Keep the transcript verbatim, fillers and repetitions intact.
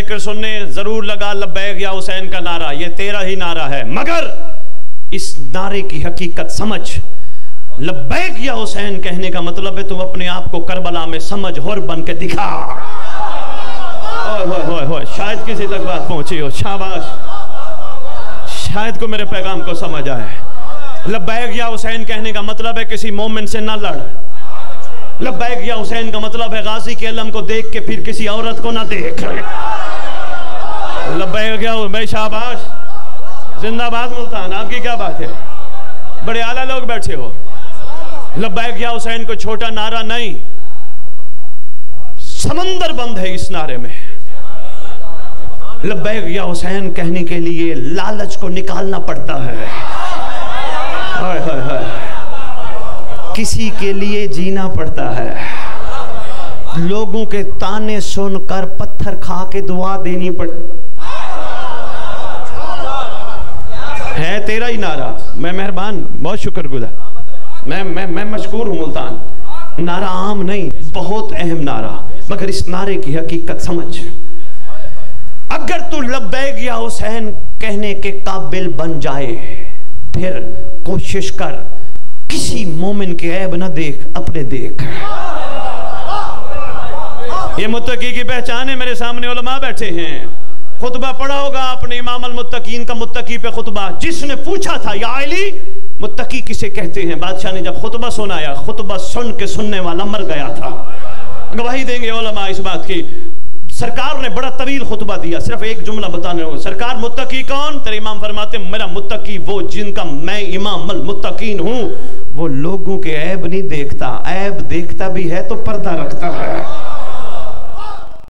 जिक्र सुनने जरूर लगा लब्बैक या हुसैन का नारा, ये तेरा ही नारा है, मगर इस नारे की हकीकत समझ। लब्बैक या हुसैन कहने का मतलब है तुम अपने आप को करबला में समझ हुर बन के दिखा। ओए होए होए होए, शायद किसी तक बात पहुंची हो, शाबाश, शायद को मेरे पैगाम को समझ आए। लब्बैक या हुसैन कहने का मतलब है किसी मोमिन से ना लड़। लब्बैक या हुसैन का मतलब है गाजी के अलम को देख के फिर किसी औरत को ना देख। लब्बैक या भाई, शाबाश, जिंदाबाद मुल्तान, आपकी क्या बात है, बड़े आला लोग बैठे हो। लब्बैक या हुसैन को छोटा नारा नहीं, समंदर बंद है इस नारे में। लब्बैक या हुसैन कहने के लिए लालच को निकालना पड़ता है। हाय हाय हाय, किसी के लिए जीना पड़ता है, लोगों के ताने सुनकर पत्थर खा के दुआ देनी पड़ती है। तेरा ही नारा, मैं मेहरबान, बहुत शुक्रगुजार, मैं मैं मैं मशकूर हूं मुल्तान। नारा आम नहीं, बहुत अहम नारा, मगर इस नारे की हकीकत समझ। अगर तू लब्बैक या हुसैन कहने के काबिल बन जाए, फिर कोशिश कर किसी मोमिन के ऐब ना देख, अपने देख। ये मुत्तकी की पहचान है। मेरे सामने उलमा बैठे हैं, खुतबा पढ़ा होगा आपने, इमाम अल मुत्तकीन का मुत्तकी पे खुतबा। जिसने पूछा था या अली मुत्तकी किसे कहते हैं, बादशाह ने जब खुतबा सुनाया, खुतबा सुन के सुनने वाला मर गया था। गवाही देंगे उलमा इस बात की। सरकार ने बड़ा तवील खुतबा दिया, सिर्फ एक जुमला बताने हो, सरकार मुत्तकी कौन? तेरे इमाम फरमाते मेरा मुत्तकी वो जिनका मैं इमाम अल मुत्तकीन हूं, वो लोगों के ऐब नहीं देखता, ऐब देखता भी है तो पर्दा रखता है।